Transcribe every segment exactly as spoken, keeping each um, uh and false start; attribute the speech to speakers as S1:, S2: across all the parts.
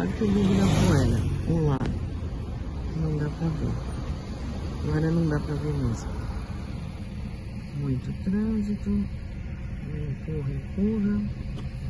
S1: que eu vivo da Poeira, o lá. Não dá pra ver. Agora não dá pra ver mesmo. Muito trânsito. Empurra, empurra.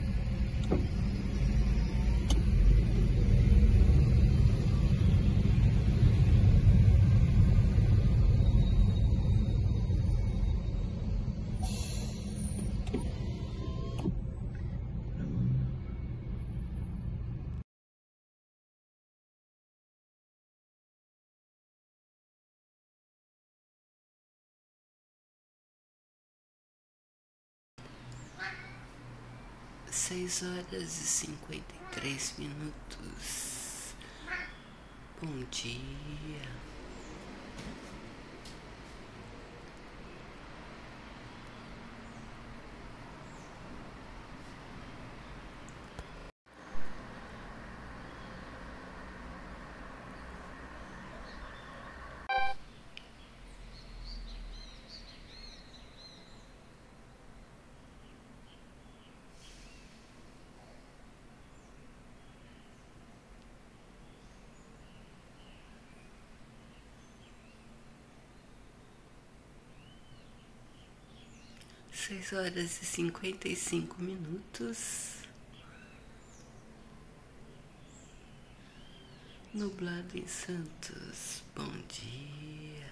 S2: Seis horas e cinquenta e três minutos. Bom dia. Seis horas e cinquenta e cinco minutos. Nublado em Santos. Bom dia.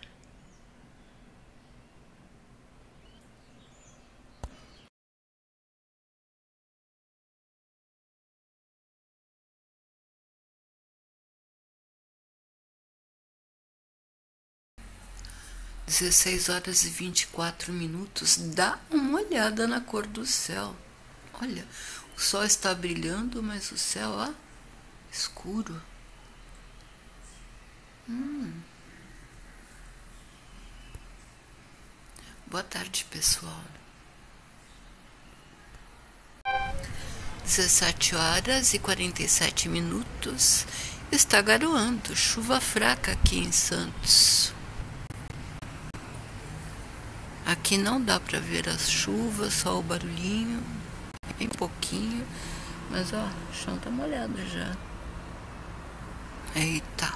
S2: Dezesseis horas e vinte e quatro minutos. Dá uma olhada na cor do céu. Olha, o sol está brilhando, mas o céu, ó, escuro. Hum. Boa tarde, pessoal. Dezessete horas e quarenta e sete minutos. Está garoando, chuva fraca aqui em Santos. Aqui não dá para ver as chuvas, só o barulhinho, bem pouquinho, mas ó, o chão tá molhado já. Eita.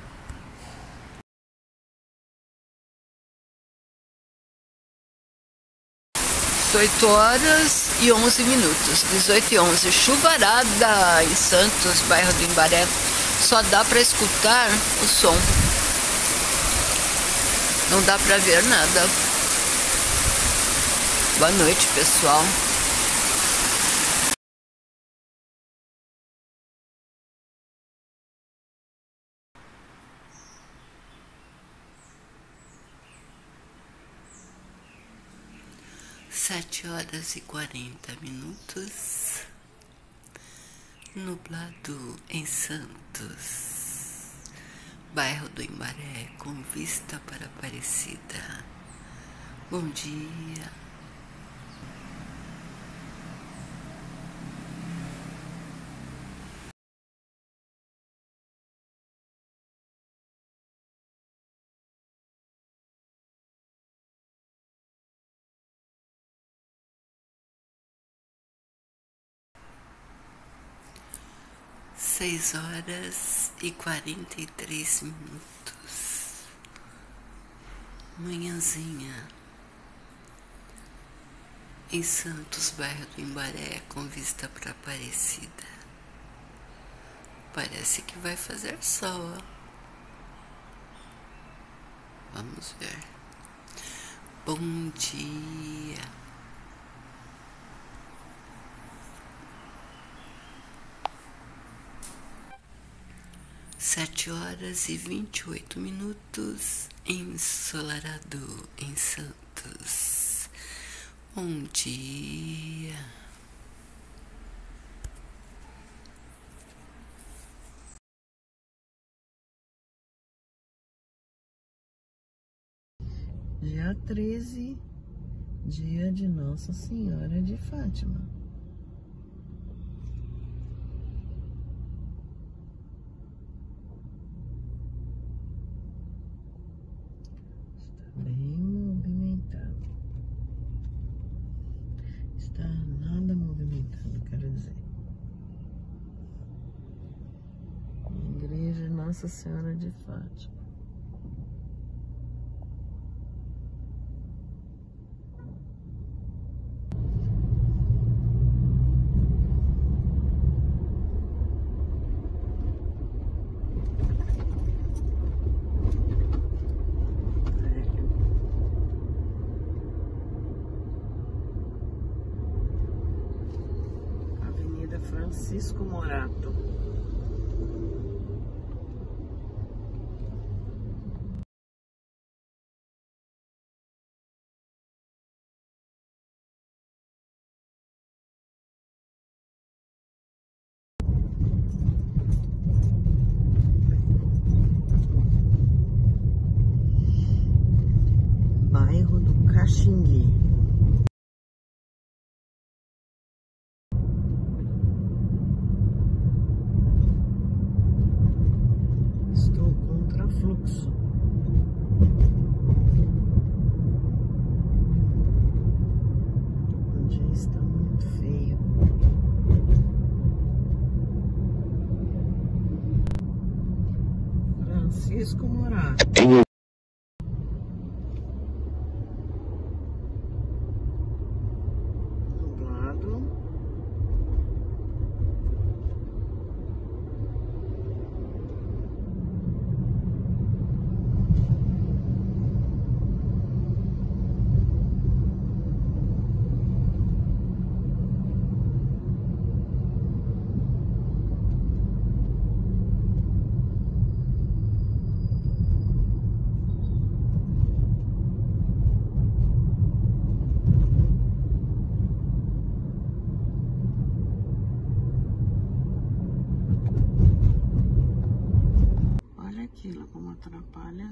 S2: dezoito horas e onze minutos, dezoito e onze, chuvarada em Santos, bairro do Imbaré. Só dá para escutar o som. Não dá para ver nada. Boa noite, pessoal. Sete horas e quarenta minutos. Nublado em Santos, bairro do Imbaré, com vista para Aparecida. Bom dia. Seis horas e quarenta e três minutos. Manhãzinha em Santos, bairro do Imbaré, com vista para Aparecida. Parece que vai fazer sol, ó. Vamos ver. Bom dia. Sete horas e vinte e oito minutos, ensolarado em Santos. Bom dia.
S1: Dia treze, dia de Nossa Senhora de Fátima. Está bem movimentado. Está nada movimentado, quero dizer. Nossa Senhora de Fátima. Avenida Francisco Morato. Bairro do Caxingui. Estou contra fluxo. O dia está muito feio. Francisco Morato. Nublado. Olha aquilo como atrapalha.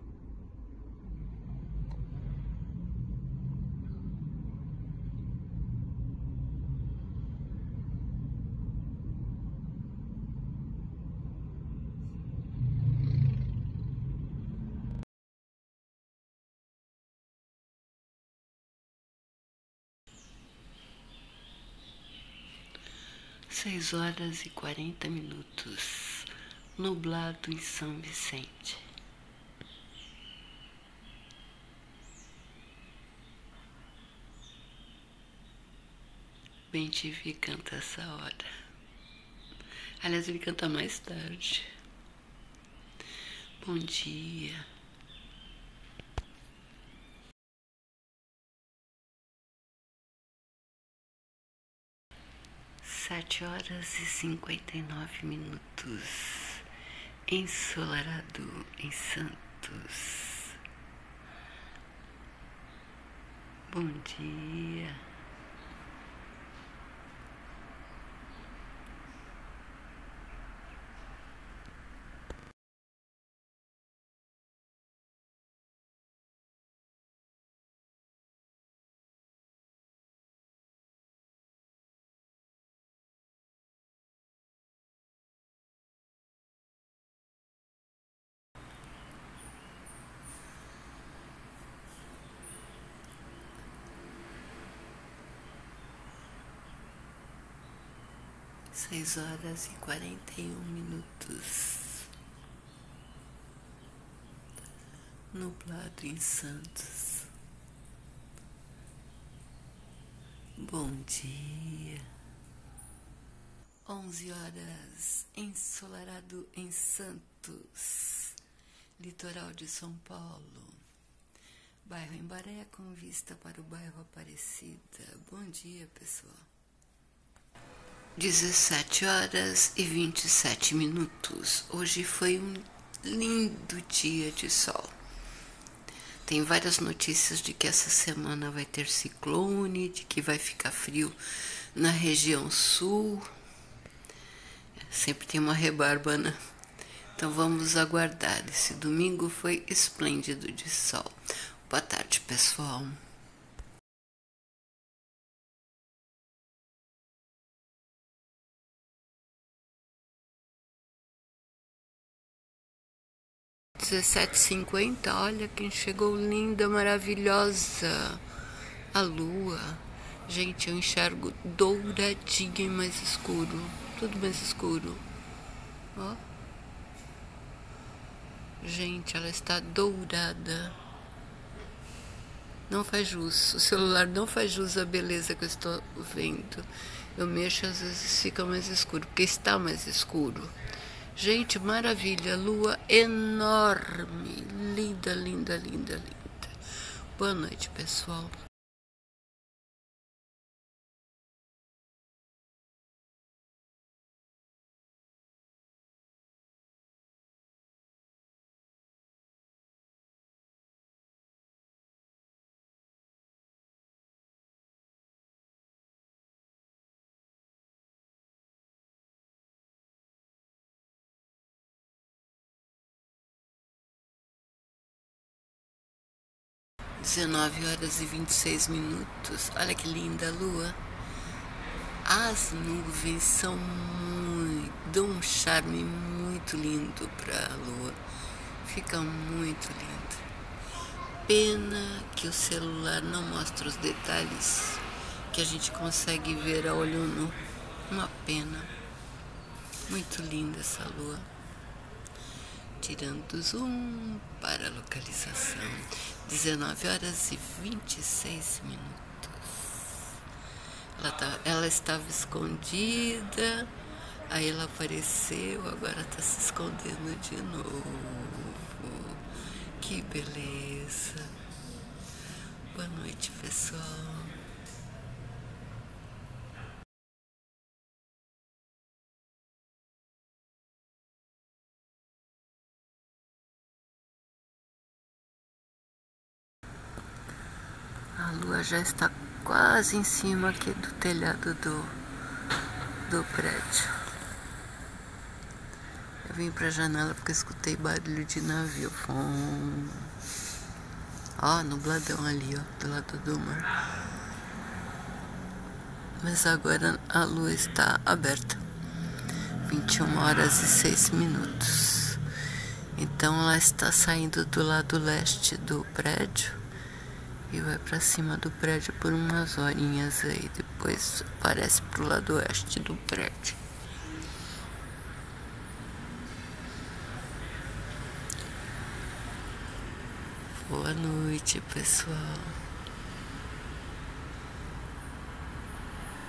S2: Seis horas e quarenta minutos. Nublado em São Vicente. Ben T V canta essa hora. Aliás, ele canta mais tarde. Bom dia. Sete horas e cinquenta e nove minutos. Ensolarado em Santos. Bom dia. Seis horas e quarenta e um minutos. Nublado em Santos. Bom dia. Onze horas. Ensolarado em Santos. Litoral de São Paulo. Bairro Embaré com vista para o bairro Aparecida. Bom dia, pessoal. dezessete horas e vinte e sete minutos. Hoje foi um lindo dia de sol. Tem várias notícias de que essa semana vai ter ciclone, de que vai ficar frio na região sul. Sempre tem uma rebarba, né? Então vamos aguardar. Esse domingo foi esplêndido de sol. Boa tarde, pessoal. dezessete e cinquenta, olha quem chegou, linda, maravilhosa, a lua. Gente, eu enxergo douradinha e mais escuro, tudo mais escuro, ó. Gente, ela está dourada. Não faz jus. O celular não faz jus à beleza que eu estou vendo. Eu mexo, às vezes fica mais escuro, porque está mais escuro. Gente, maravilha. Lua enorme. Linda, linda, linda, linda. Boa noite, pessoal. dezenove horas e vinte e seis minutos. Olha que linda a lua. As nuvens são muito, dão um charme muito lindo para a lua. Fica muito lindo. Pena que o celular não mostra os detalhes que a gente consegue ver a olho nu. Uma pena. Muito linda essa lua. Tirando zoom para a localização. dezenove horas e vinte e seis minutos. Ela, tá, ela estava escondida, aí ela apareceu, agora está se escondendo de novo. Que beleza. Boa noite, pessoal. A lua já está quase em cima aqui do telhado do, do prédio. Eu vim pra janela porque escutei barulho de navio. Fum. Ó, nubladão ali, ó, do lado do mar. Mas agora a lua está aberta. vinte e uma horas e seis minutos. Então ela está saindo do lado leste do prédio e vai pra cima do prédio por umas horinhas aí. Depois aparece pro lado oeste do prédio. Boa noite, pessoal.